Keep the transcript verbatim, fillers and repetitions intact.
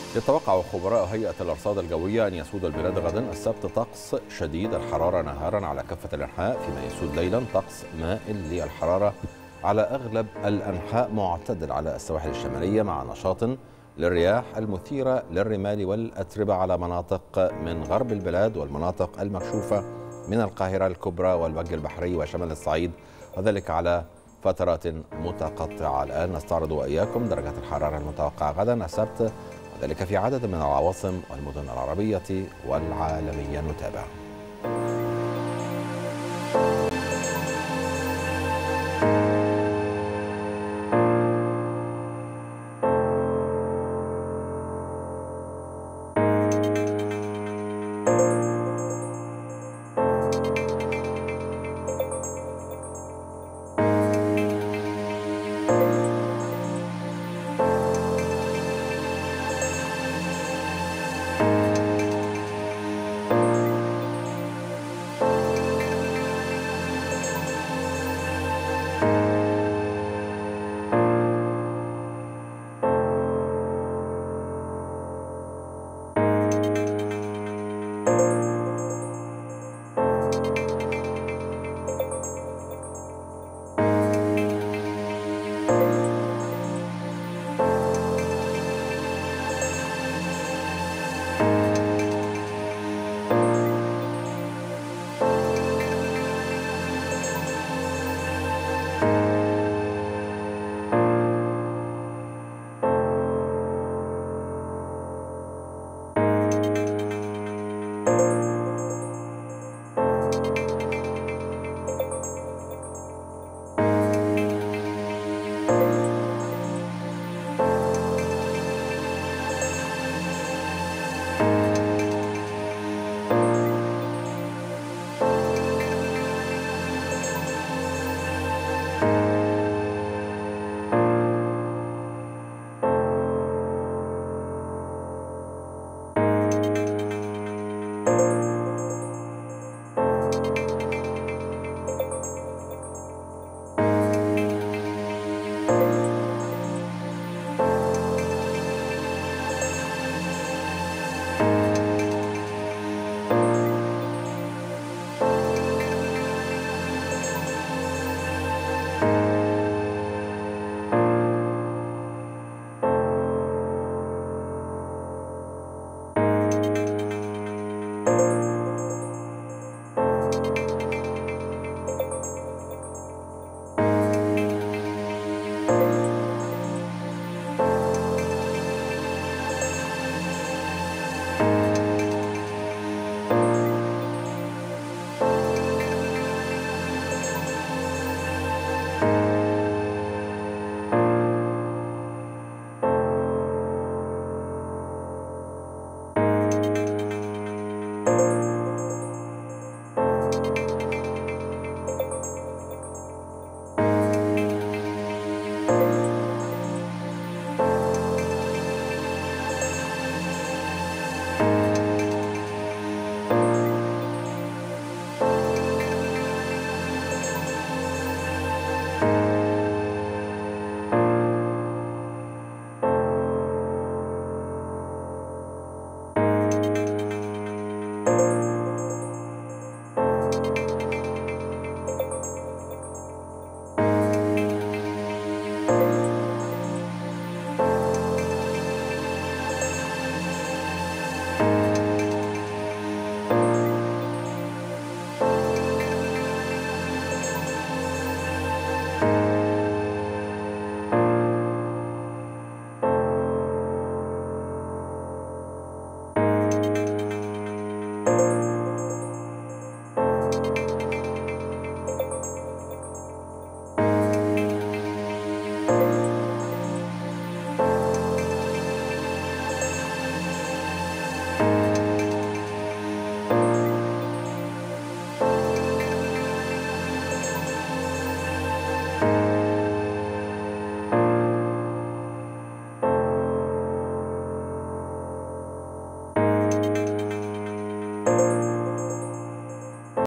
يتوقع خبراء هيئة الأرصاد الجوية أن يسود البلاد غدا السبت طقس شديد الحرارة نهارا على كافة الأنحاء، فيما يسود ليلا طقس مائل للحرارة على أغلب الأنحاء، معتدل على السواحل الشمالية مع نشاط للرياح المثيرة للرمال والأتربة على مناطق من غرب البلاد والمناطق المكشوفة من القاهرة الكبرى والوجه البحري وشمال الصعيد، وذلك على فترات متقطعة. الآن نستعرض وإياكم درجات الحرارة المتوقعة غدا السبت، ذلك في عدد من العواصم والمدن العربية والعالمية. نتابع.